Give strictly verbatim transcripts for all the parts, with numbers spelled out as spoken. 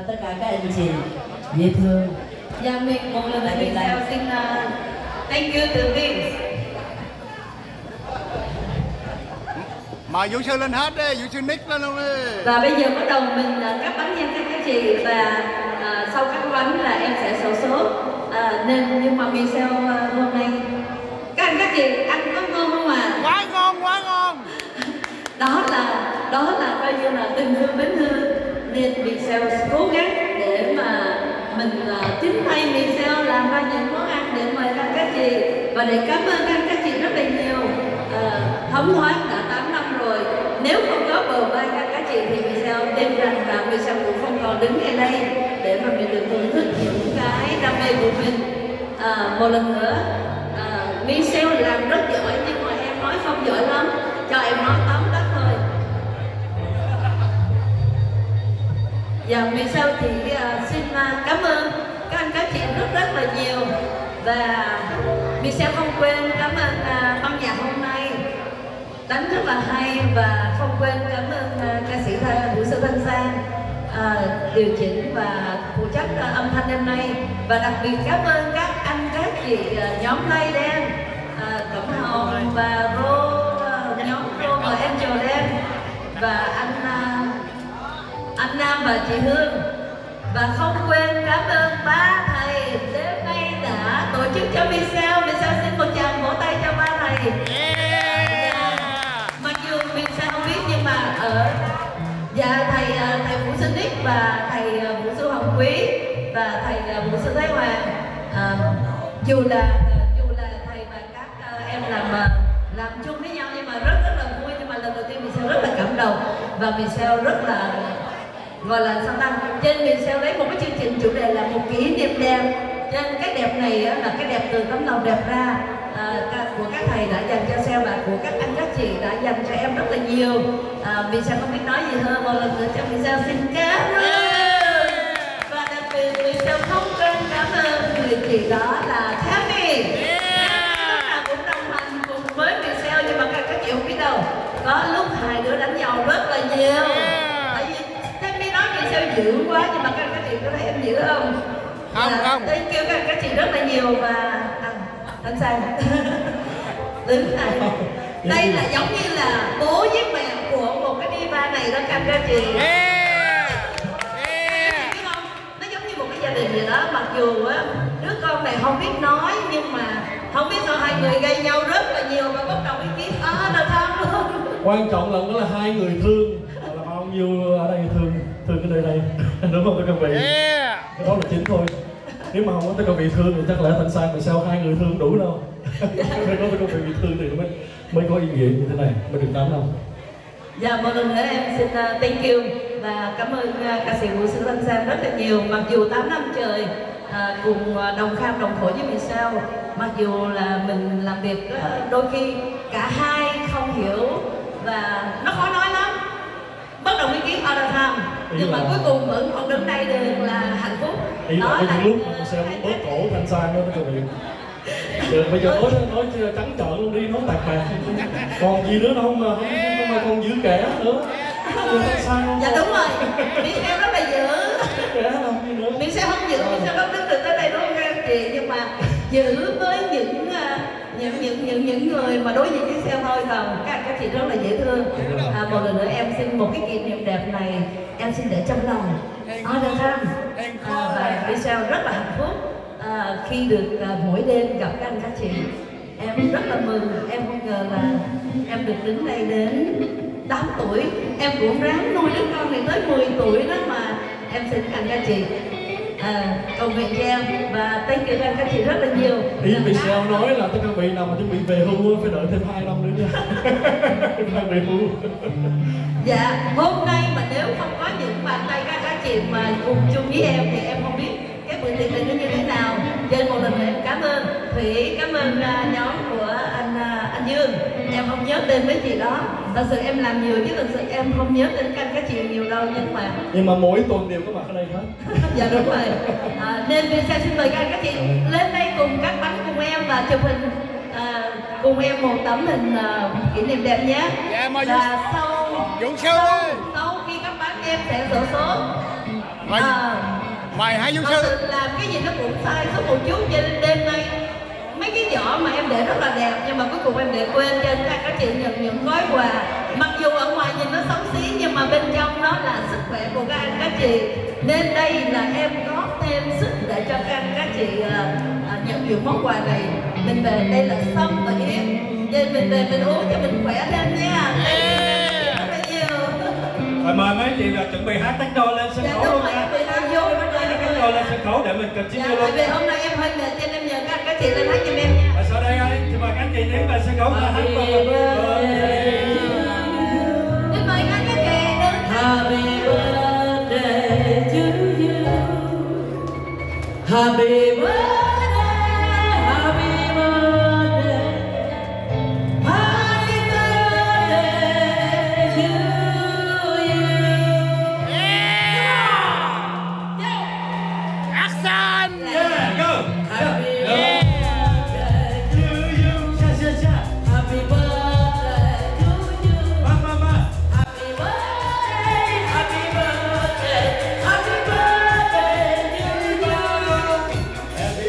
tất cả các anh chị dễ thương. Dạ mình một lần nữa mình Sao xin uh, thank you Tường Vi. Mời vũ sư lên hết đi, vũ sư Nick lên luôn đi. Và bây giờ bắt đầu mình uh, cắt bánh nha các anh chị, và uh, sau cắt bánh là em sẽ xổ số. Uh, nên nhưng mà mình sao uh, hôm nay các anh các chị ăn có ngon không ạ? À? Quá ngon, quá ngon. Đó là đó là coi như là tình thương mến thương, nên mình sao cố gắng để mà mình uh, chính tay mình sao làm ra những món ăn để mời các các chị, và để cảm ơn các các chị rất là nhiều. Uh, thấm thoát đã tám năm rồi, nếu không có bờ vai các các chị thì mình sao đêm rằng là mình sao cũng không còn đứng ở đây để mà mình được thưởng thức những cái đam mê của mình. Uh, một lần nữa uh, mình sao làm rất giỏi, nhưng mà em nói không giỏi lắm, cho em nói tóm tắt thôi. Và vì sao thì uh, xin uh, cảm ơn các anh các chị rất rất là nhiều, và vì sao không quên cảm ơn uh, ban nhạc hôm nay đánh rất là hay, và không quên cảm ơn uh, ca sĩ vũ sư Thanh Sang uh, điều chỉnh và phụ trách uh, âm thanh đêm nay, và đặc biệt cảm ơn các anh các chị uh, nhóm Lay Đen, uh, Cẩm Hồng và Rô, uh, nhóm Rô và Angel Đen, và anh uh, anh Nam và chị Hương, và không quên cảm ơn ba thầy đêm nay đã tổ chức cho Michelle. Michelle xin một tràng vỗ tay cho ba thầy. Yeah. Mặc dù Michelle không biết nhưng mà ở dạ thầy thầy Vũ Sư Nick và thầy Vũ Sư Hồng Quý và thầy Vũ Sư Thái Hoàng, à, dù là dù là thầy và các uh, em làm làm chung với nhau nhưng mà rất rất là vui, nhưng mà lần đầu tiên Michelle rất là cảm động, và Michelle rất là gọi là sao ta, trên mình sẽ lấy một cái chương trình chủ đề là một kỷ niệm đẹp. Trên cái đẹp này á, là cái đẹp từ tấm lòng đẹp ra, à, của các thầy đã dành cho Seo và của các anh các chị đã dành cho em rất là nhiều. À, mình sẽ không biết nói gì hơn, một lần nữa cho mình Seo xin cảm ơn, và đặc biệt mình Seo không quên cảm ơn người chị đó là Tammy, lúc nào cũng đồng hành cùng với mình Seo, nhưng mà các các chị không biết đâu, có lúc hai đứa đánh nhau rất là nhiều. Sao dữ quá, nhưng mà các các chị có thấy em dữ không? Không, à, không. Tôi kêu các các chị rất là nhiều, và à, anh Sang đứng này, đây là giống như là bố với mẹ của một cái diva này đó các các chị. Yeah. Yeah. Các chị biết không? Nó giống như một cái gia đình gì đó, mặc dù á đứa con này không biết nói, nhưng mà không biết sao hai người gây nhau rất là nhiều và bắt đầu ý kiến à là tham luôn. Quan trọng là đó là hai người thương, là bao nhiêu ở đây thương thương cái nơi đây đúng không các vị? Yeah. Cái đó là chính thôi. Nếu mà không có các vị thương thì chắc lẽ Thanh Sang mà sao hai người thương đủ đâu. Phải có các vị thương thì mới mới có ý nghĩa như thế này, mới được tám năm. Dạ một lần nữa em xin uh, thank you và cảm ơn uh, ca sĩ Vũ Sư Thanh Sang rất là nhiều. Mặc dù tám năm trời uh, cùng uh, đồng kham đồng khổ với mình sao, mặc dù là mình làm việc uh, đôi khi cả hai không hiểu và nó khó nói lắm, bất đồng ý kiến all the time, nhưng mà cuối cùng vẫn còn đứng đây được là hạnh phúc. Ý đó là những lúc mình sẽ bớt cổ Thanh Sang đó các vị. Được, bây giờ nói nói trắng trợn luôn đi, nói tạc bạc. Còn gì nữa không mà không mà còn giữ kẻ nữa. Dạ đúng rồi, mình sẽ rất là giữ. Kẻ làm gì nữa? Mình sẽ không giữ, mình sẽ không đứng được tới đây đúng không các anh chị, nhưng mà giữ với những những những những những người mà đối diện với xe thôi, còn các các chị rất là dễ thương. À, một lần nữa em xin một cái kỷ niệm đẹp này em xin để trong lòng. All the time. À, và Michelle rất là hạnh phúc à, khi được à, mỗi đêm gặp các anh các chị. Em rất là mừng, em không ngờ là em được đứng đây đến tám tuổi, em cũng ráng nuôi đứa con này tới mười tuổi đó mà em xin các anh các chị à, cầu nguyện cho em và thank you các anh các chị rất là nhiều. Ý Michelle nói là tất cả vị nào mà chuẩn bị về hưu phải đợi thêm hai năm nữa nha. Phải về hưu. Dạ, hôm nay mà nếu không có những bàn tay các các chị mà cùng chung với em thì em không biết cái bữa tiệc này nó như thế nào. Cho nên một lần nữa em cảm ơn Thủy, cảm ơn uh, nhóm của anh uh, anh Dương. Em không nhớ tên mấy chị đó. Thật sự em làm nhiều chứ thật sự em không nhớ tên các các chị nhiều đâu, nhưng mà nhưng mà mỗi tuần đều có mặt ở đây hết. Dạ đúng rồi. À, nên mình sẽ xin mời các các chị lên đây cùng cắt bánh cùng em và chụp hình à, cùng em một tấm hình uh, kỷ niệm đẹp nhé. Dạ, mời và sau Dũng sau, sau khi cắt bánh em sẽ sổ số. Mày, À, mày hãy vô thật sư. sự làm cái gì nó cũng sai số một chút, cho nên đêm nay mấy cái giỏ mà em để rất là đẹp nhưng mà cuối cùng em để quên, cho nên các chị nhận những gói quà mặc dù ở ngoài nhìn nó xấu xí nhưng mà bên trong nó là sức khỏe của các anh các chị, nên đây là em có thêm sức để cho các anh các chị uh, uh, nhận những món quà này. Mình về đây là Sâm và Yến, nên mình về mình uống cho mình khỏe thêm nha. Rất là nhiều. Rồi mời mấy chị là chuẩn bị hát tách đôi lên sân Dạ khấu đúng luôn rồi, nha. chuẩn bị hát vô Hát tách đôi lên sân khấu để mình cần chiến Dạ, vô tại luôn. vì hôm nay em hơi mệt cho nên nhờ các các chị lên hát giùm em nha. Và sau đây ơi, xin mời các chị tiến về sân khấu và hát một bài. Xin mời các các chị đứng. Happy birthday to you. Happy birthday, happy birthday, happy birthday to you. Action! Yeah, go! Happy Yeah. birthday to you. Cha cha cha. Happy birthday to you. Ba, ba, ba. Happy birthday, happy birthday, happy birthday to you. Happy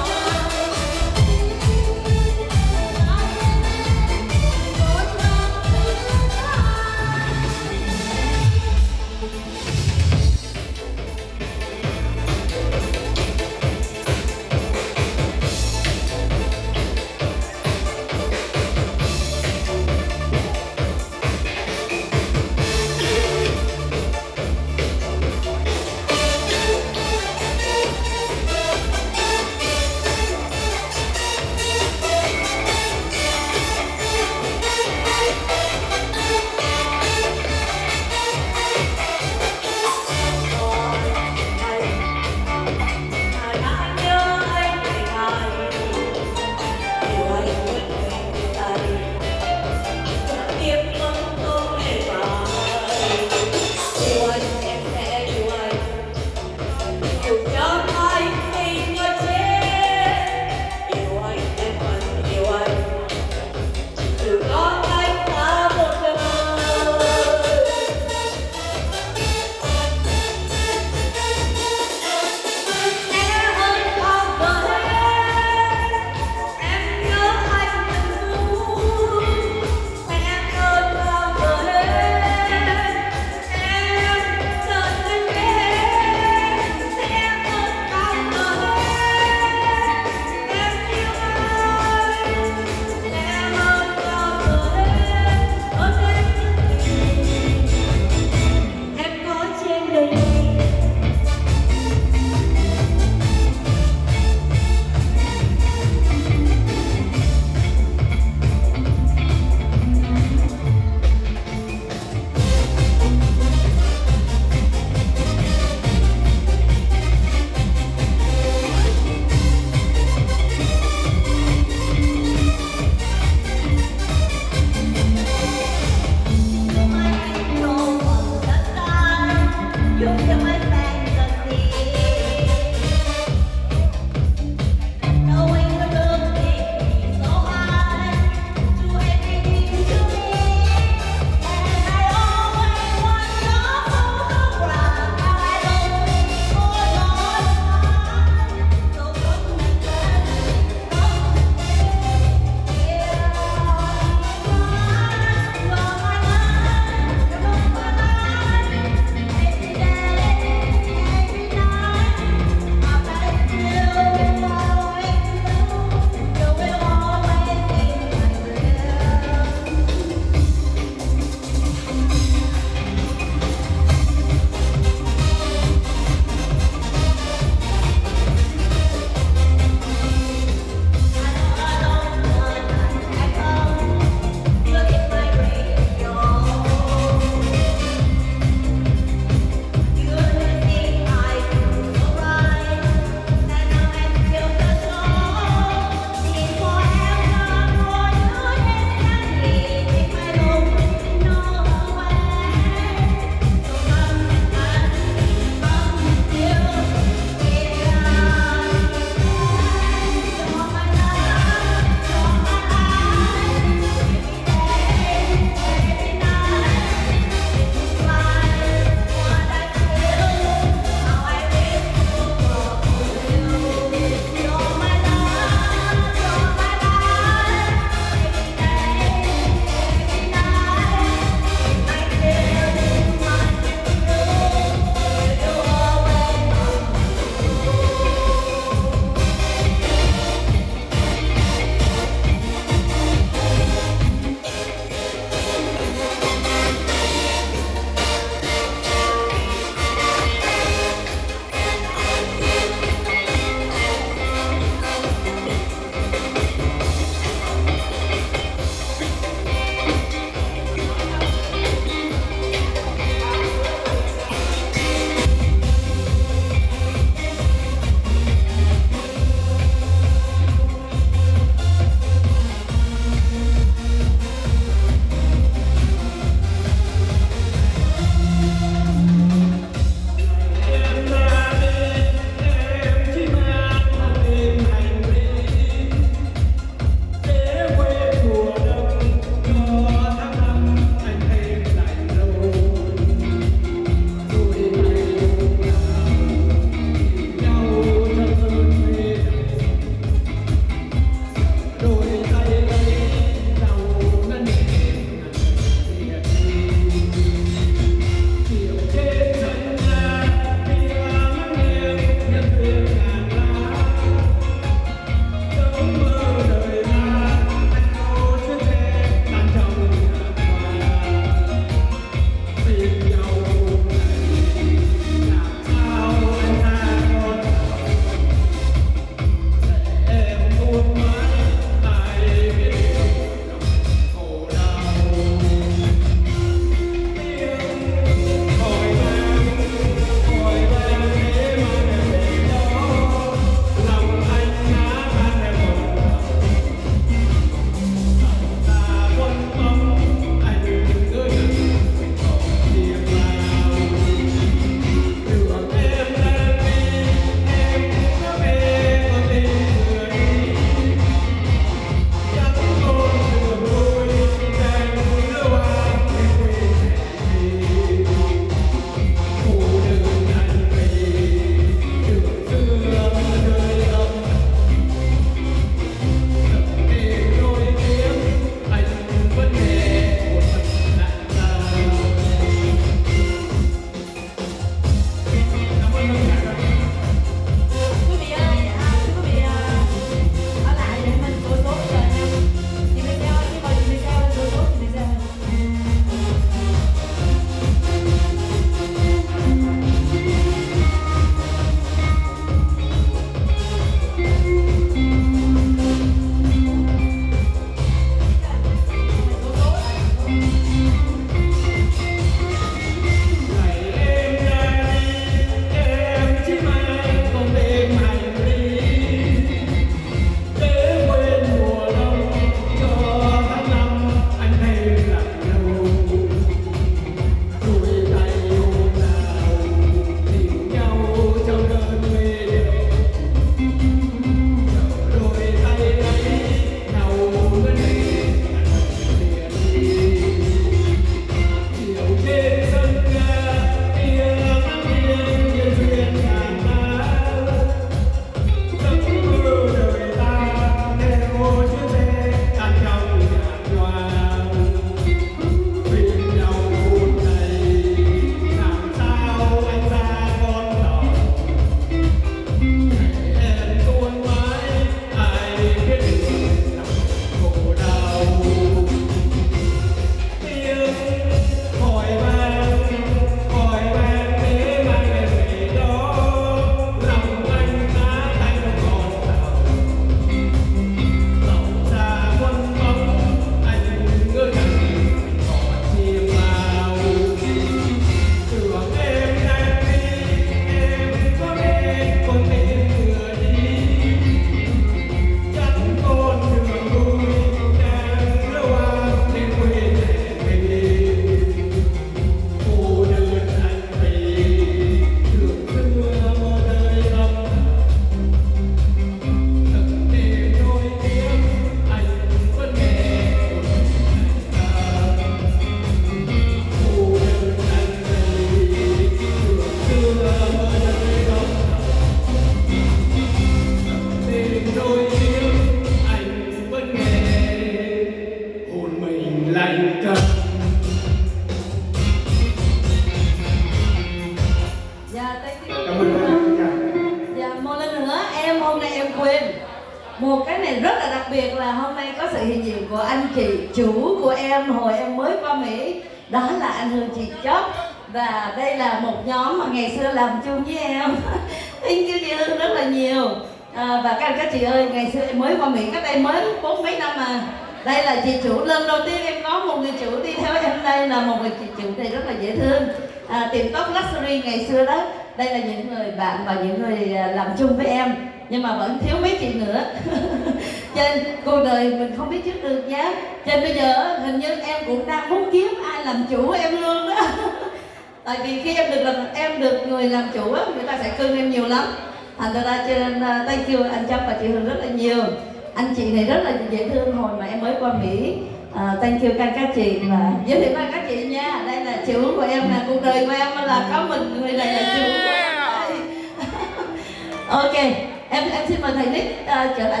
này rất là đặc biệt là hôm nay có sự hiện diện của anh chị chủ của em hồi em mới qua Mỹ, đó là anh Hương chị Chóp. Và đây là một nhóm mà ngày xưa làm chung với em. Thank you chị Hương rất là nhiều. À, và các anh các chị ơi, ngày xưa em mới qua Mỹ cách đây mới bốn mấy năm mà. Đây là chị chủ, lần đầu tiên em có một người chủ đi theo em, đây là một người chị chủ này rất là dễ thương. À, tiệm tóc Luxury ngày xưa đó, đây là những người bạn và những người làm chung với em, nhưng mà vẫn thiếu mấy chị nữa. Trên cuộc đời mình không biết trước được nhé. Trên bây giờ hình như em cũng đang muốn kiếm ai làm chủ em luôn đó. Tại vì khi em được làm em được người làm chủ á, người ta sẽ cưng em nhiều lắm. Thành ra cho nên uh, thank you anh Chăm và chị Hương rất là nhiều. Anh chị này rất là dễ thương hồi mà em mới qua Mỹ. Uh, thank you các các chị, và giới thiệu với các chị nha. Đây là chủ của em, là cuộc đời của em là có mình người này là chủ của em đây. Ok, em em xin mời thầy Nick uh, trở lại.